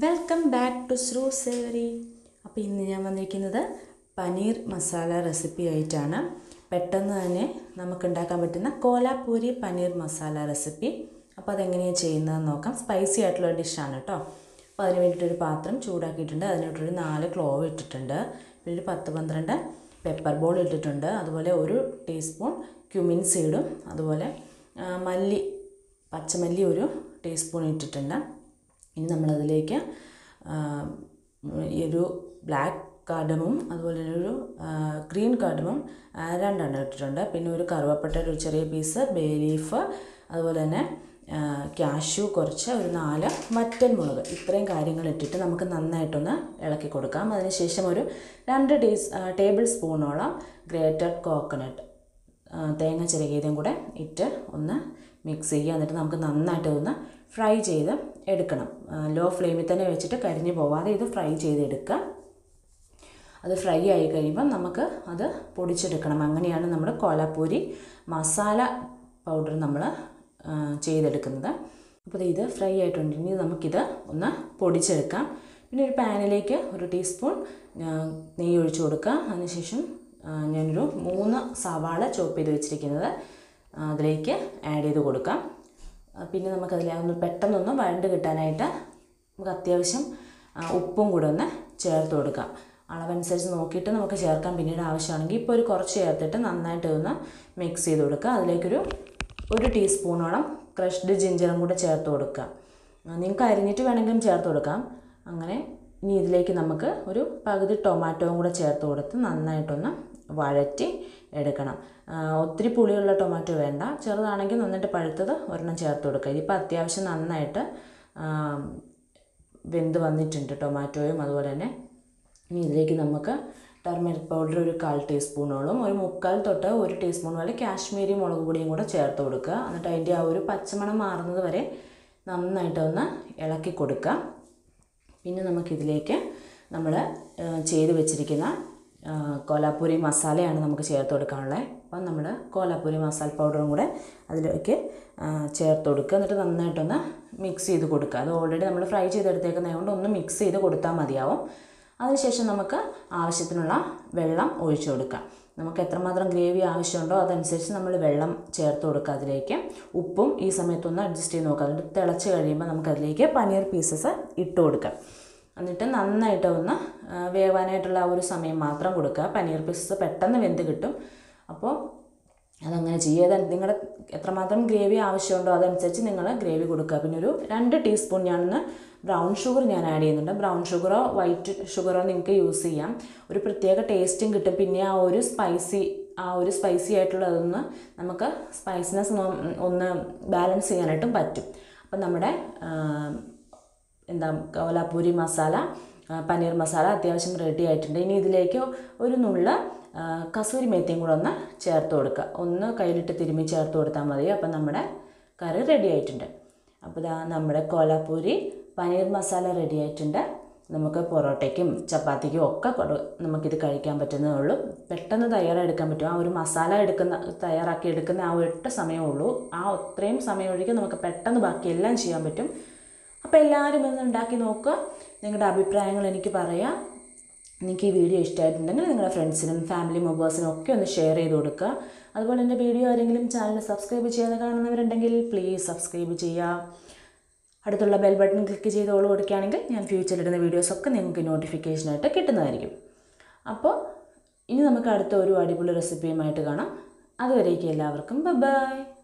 Welcome back to ശ്രു savoury. അപ്പോൾ ഇന്ന് ഞാൻ വന്നിരിക്കുന്നത് പനീർ മസാല റെസിപ്പി ആയിട്ടാണ്. പെട്ടെന്ന് തന്നെ നമുക്ക് ഉണ്ടാക്കാൻ പറ്റുന്ന കോലാപ്പൂരി പനീർ മസാല റെസിപ്പി. അപ്പോൾ അതെങ്ങനെയാണ് ചെയ്യുന്നതെന്ന് നോക്കാം. സ്പൈസി ആയിട്ടുള്ള ഡിഷാണ് കേട്ടോ. അപ്പോൾ അതിന് വേണ്ടിയിട്ടൊരു പാത്രം ചൂടാക്കിയിട്ടുണ്ട്. അതിനോട്ടൊരു 4 ക്ലോവ് ഇട്ടിട്ടുണ്ട്. പിന്നെ ഒരു 10-12 പെപ്പർ ബോൾ ഇട്ടിട്ടുണ്ട്. അതുപോലെ 1 ടീസ്പൂൺ ക്യുമിൻ സീഡും അതുപോലെ പച്ചമല്ലി 1 ടീസ്പൂൺ ഇട്ടിട്ടുണ്ട്. ഇനി നമ്മളതിലേക്ക് ഒരു ബ്ലാക്ക് കാർഡമും അതുപോലെ ഒരു ഗ്രീൻ കാർഡമും 2 ഇട്ടിട്ടുണ്ട്. പിന്നെ ഒരു കറുവപ്പട്ടയുടെ ഒരു ചെറിയ പീസ്, ബേ ലീഫ്, അതുപോലെ തന്നെ കാഷ്യൂ കുറച്ച്, ഒരു 4 വറ്റൽ മുളക്, ഇത്രയും കാര്യങ്ങൾ ഇട്ടിട്ട് നമുക്ക് നന്നായിട്ടൊന്ന് ഇളക്കി കൊടുക്കാം. അതിനുശേഷം ഒരു 2 ടേബിൾ സ്പൂണോളം ഗ്രേറ്റഡ് കോക്കനട്ട്, തേങ്ങ ചിരകിയതും കൂടെ ഇട്ട് ഒന്ന് മിക്സ് ചെയ്യുക. എന്നിട്ട് നമുക്ക് നന്നായിട്ട് ഒന്ന് ഫ്രൈ ചെയ്ത് എടുക്കണം. ലോ ഫ്ലെയിമിൽ തന്നെ വെച്ചിട്ട് കരിഞ്ഞു പോവാതെ ഇത് ഫ്രൈ ചെയ്തെടുക്കുക. അത് ഫ്രൈ ആയി കഴിയുമ്പം നമുക്ക് അത് പൊടിച്ചെടുക്കണം. അങ്ങനെയാണ് നമ്മൾ കോലാപ്പൂരി മസാല പൗഡർ നമ്മൾ ചെയ്തെടുക്കുന്നത്. അപ്പോൾ ഇത് ഫ്രൈ ആയിട്ടുണ്ട്. ഇനി നമുക്കിത് ഒന്ന് പൊടിച്ചെടുക്കാം. പിന്നെ ഒരു പാനിലേക്ക് 1 ടീസ്പൂൺ നെയ്യ് ഒഴിച്ചു കൊടുക്കുക. അതിനുശേഷം ഞാനൊരു 3 സവാള ചോപ്പ് ചെയ്ത് വെച്ചിരിക്കുന്നത് അതിലേക്ക് ആഡ് ചെയ്ത് കൊടുക്കാം. പിന്നെ നമുക്കതിലൊന്ന് പെട്ടെന്നൊന്ന് വഴണ്ട് കിട്ടാനായിട്ട് നമുക്ക് അത്യാവശ്യം ഉപ്പും കൂടെ ഒന്ന് ചേർത്ത് കൊടുക്കാം. അളവനുസരിച്ച് നോക്കിയിട്ട് നമുക്ക് ചേർക്കാം. പിന്നീട് ആവശ്യമാണെങ്കിൽ ഇപ്പോൾ ഒരു കുറച്ച് ചേർത്തിട്ട് നന്നായിട്ട് ഒന്ന് മിക്സ് ചെയ്ത് കൊടുക്കുക. അതിലേക്കൊരു 1 ടീസ്പൂണോളം ക്രഷ്ഡ് ജിഞ്ചറും കൂടെ ചേർത്ത് കൊടുക്കുക. നിങ്ങൾക്ക് അരിഞ്ഞിട്ട് വേണമെങ്കിലും ചേർത്ത് കൊടുക്കാം. അങ്ങനെ ഇനി ഇതിലേക്ക് നമുക്ക് ഒരു പകുതി ടൊമാറ്റോയും കൂടെ ചേർത്ത് കൊടുത്ത് നന്നായിട്ടൊന്ന് വഴറ്റി എടുക്കണം. ഒത്തിരി പുളിയുള്ള ടൊമാറ്റോ വേണ്ട, ചെറുതാണെങ്കിൽ നന്നായിട്ട് പഴുത്തത് ഒരെണ്ണം ചേർത്ത് കൊടുക്കുക. ഇതിപ്പോൾ അത്യാവശ്യം നന്നായിട്ട് വെന്ത് വന്നിട്ടുണ്ട് ടൊമാറ്റോയും. അതുപോലെ തന്നെ ഇനി ഇതിലേക്ക് നമുക്ക് ടർമറിക് പൗഡർ ഒരു 1/4 ടീസ്പൂണോളം, ഒരു 3/4 തൊട്ട് 1 ടീസ്പൂൺ വരെ കാശ്മീരി മുളക് പൊടിയും കൂടെ ചേർത്ത് കൊടുക്കുക. എന്നിട്ട് അതിൻ്റെ ആ ഒരു പച്ചമണം മാറുന്നത് വരെ നന്നായിട്ടൊന്ന് ഇളക്കി കൊടുക്കുക. പിന്നെ നമുക്കിതിലേക്ക് നമ്മൾ ചെയ്ത് വെച്ചിരിക്കുന്ന കോലാപ്പൂരി മസാലയാണ് നമുക്ക് ചേർത്ത് കൊടുക്കാനുള്ളത്. അപ്പം നമ്മൾ കോലാപ്പൂരി മസാല പൗഡറും കൂടെ അതിലേക്ക് ചേർത്ത് കൊടുക്കുക. എന്നിട്ട് നന്നായിട്ടൊന്ന് മിക്സ് ചെയ്ത് കൊടുക്കുക. അത് ഓൾറെഡി നമ്മൾ ഫ്രൈ ചെയ്തെടുത്തേക്കുന്നത് കൊണ്ട് ഒന്ന് മിക്സ് ചെയ്ത് കൊടുത്താൽ മതിയാവും. അതിനുശേഷം നമുക്ക് ആവശ്യത്തിനുള്ള വെള്ളം ഒഴിച്ചു കൊടുക്കാം. നമുക്ക് എത്രമാത്രം ഗ്രേവി ആവശ്യമുണ്ടോ അതനുസരിച്ച് നമ്മൾ വെള്ളം ചേർത്ത് കൊടുക്കുക. അതിലേക്ക് ഉപ്പും ഈ സമയത്തൊന്ന് അഡ്ജസ്റ്റ് ചെയ്ത് നോക്കുക. എന്നിട്ട് തിളച്ച് കഴിയുമ്പോൾ നമുക്കതിലേക്ക് പനീർ പീസസ് ഇട്ട് കൊടുക്കാം. എന്നിട്ട് നന്നായിട്ട് ഒന്ന് വേവാനായിട്ടുള്ള ആ ഒരു സമയം മാത്രം കൊടുക്കുക. പനീർ പീസസ് പെട്ടെന്ന് വെന്ത് കിട്ടും. അപ്പോൾ അതങ്ങനെ ചെയ്യുക. നിങ്ങളുടെ എത്രമാത്രം ഗ്രേവി ആവശ്യമുണ്ടോ അതനുസരിച്ച് നിങ്ങൾ ഗ്രേവി കൊടുക്കുക. പിന്നെ ഒരു 2 ടീസ്പൂൺ ബ്രൗൺ ഷുഗർ ഞാൻ ആഡ് ചെയ്യുന്നുണ്ട്. ബ്രൗൺ ഷുഗറോ വൈറ്റ് ഷുഗറോ നിങ്ങൾക്ക് യൂസ് ചെയ്യാം. ഒരു പ്രത്യേക ടേസ്റ്റും കിട്ടും. പിന്നെ ആ ഒരു സ്പൈസി ആയിട്ടുള്ളതൊന്ന് നമുക്ക് സ്പൈസിനെസ് ഒന്ന് ബാലൻസ് ചെയ്യാനായിട്ടും പറ്റും. അപ്പം നമ്മുടെ കോലാപ്പൂരി മസാല പനീർ മസാല അത്യാവശ്യം റെഡി ആയിട്ടുണ്ട്. ഇനി ഇതിലേക്ക് ഒരു നുള്ള കസൂരി മേത്തിയും കൂടെ ഒന്ന് ചേർത്ത് കൊടുക്കുക. ഒന്ന് കയ്യിലിട്ട് തിരുമ്മി ചേർത്ത് കൊടുത്താൽ മതി. അപ്പം നമ്മുടെ കറി റെഡി ആയിട്ടുണ്ട്. അപ്പോൾ ഇതാ നമ്മുടെ കോലാപ്പൂരി പനീർ മസാല റെഡി ആയിട്ടുണ്ട്. നമുക്ക് പൊറോട്ടയ്ക്കും ചപ്പാത്തിക്കും ഒക്കെ നമുക്കിത് കഴിക്കാൻ പറ്റുന്നതേ ഉള്ളൂ. പെട്ടെന്ന് തയ്യാറെടുക്കാൻ പറ്റും. ആ ഒരു മസാല തയ്യാറാക്കി എടുക്കുന്ന ആ 1 സമയമേ ഉള്ളൂ. ആ അത്രയും സമയം ഒഴികെ നമുക്ക് പെട്ടെന്ന് ബാക്കിയെല്ലാം ചെയ്യാൻ പറ്റും. അപ്പോൾ എല്ലാവരും ഇന്ന് ഉണ്ടാക്കി നോക്കുക. നിങ്ങളുടെ അഭിപ്രായങ്ങൾ എനിക്ക് പറയാം. നിങ്ങൾക്ക് ഈ വീഡിയോ ഇഷ്ടമായിട്ടുണ്ടെങ്കിൽ നിങ്ങളുടെ ഫ്രണ്ട്സിനും ഫാമിലി മെമ്പേഴ്സിനും ഒക്കെ ഒന്ന് ഷെയർ ചെയ്ത് കൊടുക്കുക. അതുപോലെ എൻ്റെ വീഡിയോ ആരെങ്കിലും ചാനൽ സബ്സ്ക്രൈബ് ചെയ്യാതെ കാണുന്നവരുണ്ടെങ്കിൽ പ്ലീസ് സബ്സ്ക്രൈബ് ചെയ്യുക. അടുത്തുള്ള ബെൽ ബട്ടൺ ക്ലിക്ക് ചെയ്ത് ഓൾ കൊടുക്കുകയാണെങ്കിൽ ഞാൻ ഫ്യൂച്ചറിലിടുന്ന വീഡിയോസൊക്കെ നിങ്ങൾക്ക് നോട്ടിഫിക്കേഷനായിട്ട് കിട്ടുന്നതായിരിക്കും. അപ്പോൾ ഇനി നമുക്ക് അടുത്ത ഒരു അടിപൊളി റെസിപ്പിയുമായിട്ട് കാണാം. അതുവരേക്കും എല്ലാവർക്കും ബൈ.